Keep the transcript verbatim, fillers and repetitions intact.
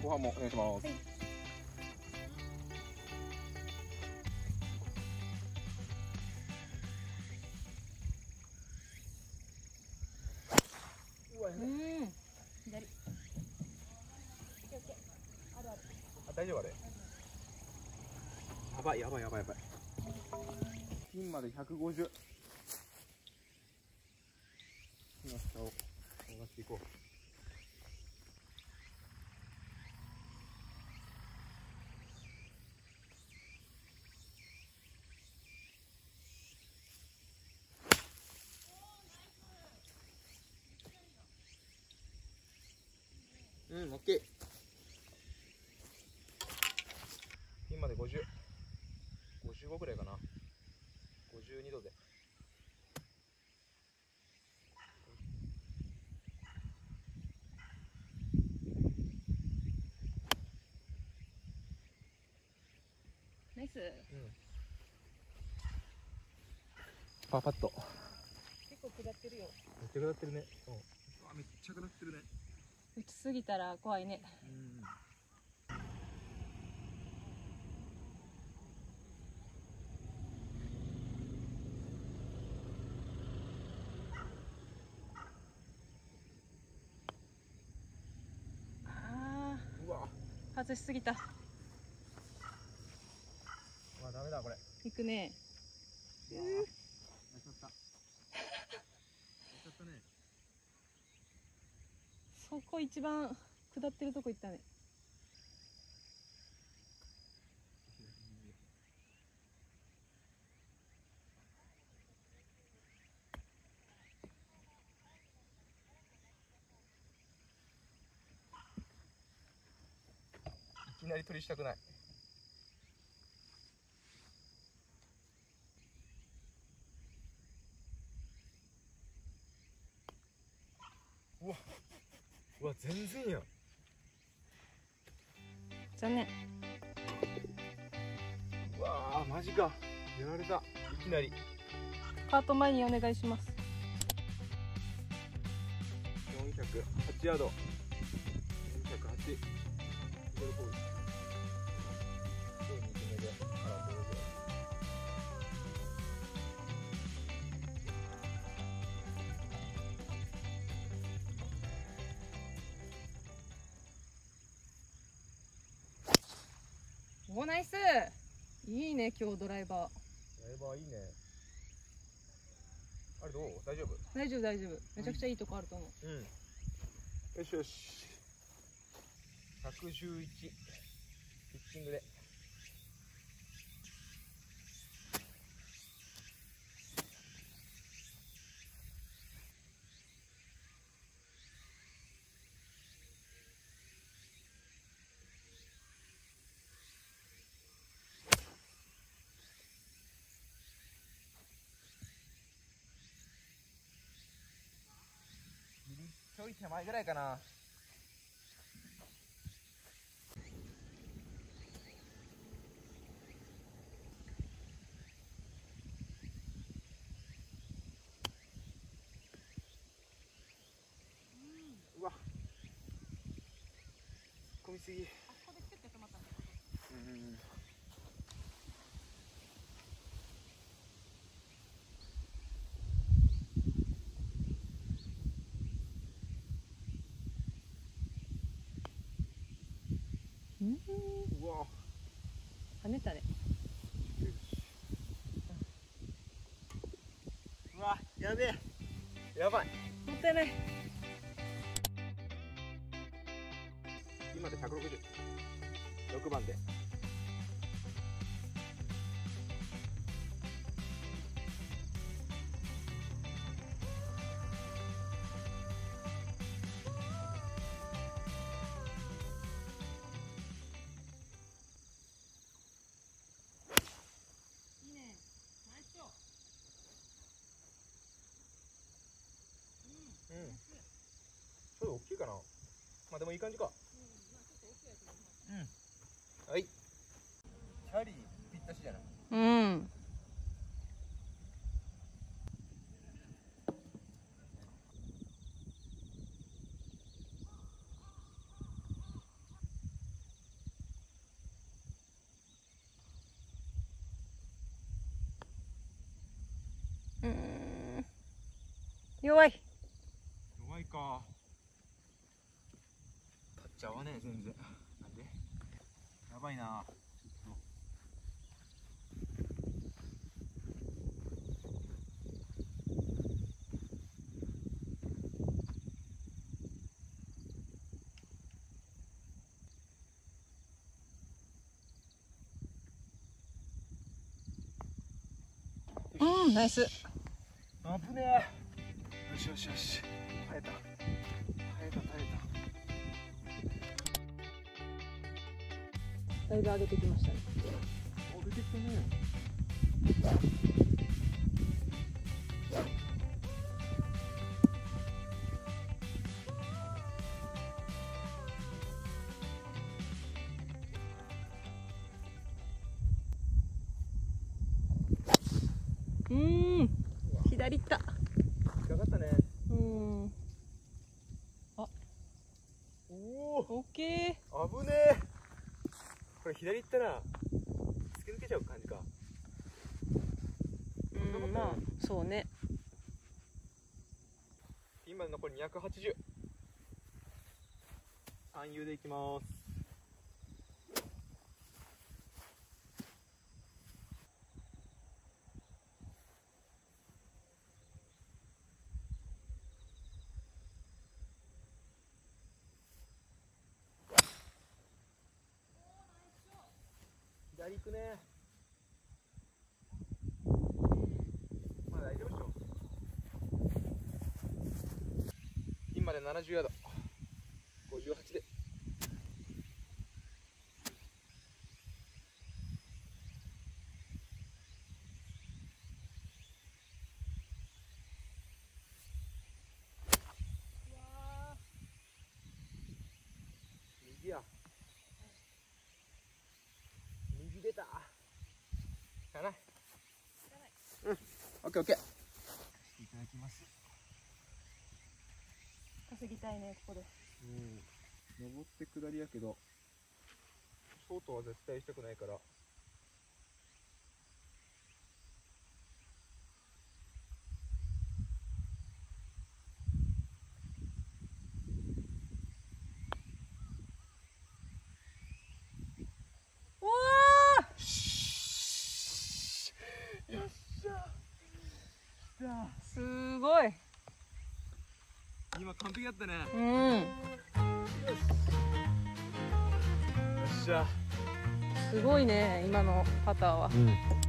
後半もお願いします。はい。 うん。左。 あ、大丈夫あれ。やばいやばいやばいやばい。ピンまでひゃくごじゅう。木の下を上がっていこう。うん、オッケー。ピンまでごじゅう、ごじゅうごくらいかな。ごじゅうにどで。 ナイス。うん。 パーパット。 結構下ってるよ。 めっちゃ下ってるね。うん。うわ、めっちゃ下ってるね。 打ちすぎたら怖いね。うん。ああ。外しすぎた。 あ、ダメだこれ。 いくね。 うー。やっちゃった。やっちゃったね。 そこ一番下ってるとこ行ったね。 いきなり取りしたくない。うわ、うわ、全然や。 残念。 うわー、マジか。やられた。いきなり。 カート前にお願いします。 よんひゃくはちヤード。よんひゃくはち。ゴルフボール。にきめで。あ、ボールで。 お、ナイス。いいね、今日ドライバー。 ドライバーいいね。あれどう？大丈夫？ 大丈夫大丈夫。めちゃくちゃいいとこあると思う。 うん。よしよし。ひゃくじゅういち。ピッチングで。ちょい手前ぐらいかな。うわ、突っ込みすぎ。 あそこでキュッて止まったんだ。 うん。 うん。 うわ。 跳ねたね。 うわ、やべえ。やばい。 もったいない。 今でひゃくろくじゅう。ろくばんで。 いいね。ナイスショット。 うん。ちょっと大きいかな。まあでもいい感じか。うん。はい。キャリーぴったしじゃない。 うん。 弱い。 弱いか。立っちゃわねえ、全然。なんでやばいな。ちょっとうん、ナイス。 危ねえ。よしよしよし。耐えた。耐えた耐えた。 だいぶ上げてきましたね。 お、出てきたね。 うーん、左行った。 引っかかったね。 うん。あ、 おお。 オッケ危ねえ。これ左行ったら突き抜けちゃう感じか。 ー。うん、まあ、そうね。 ピンまで残りにひゃくはちじゅう。さん遊でいきます。左行くね。まあ大丈夫でしょ。ピンまでななじゅうヤード。ごじゅうはちで。右や。右出た。かな。うん。オッケーオッケー。いただきます。 稼ぎたいね、ここで。 うん。登って下りやけど、ショートは絶対したくないから。 おー、 よっしゃ。来た。 すごい。 今完璧だったね。 うん。 よっしゃ。 すごいね、今のパターは。 うん。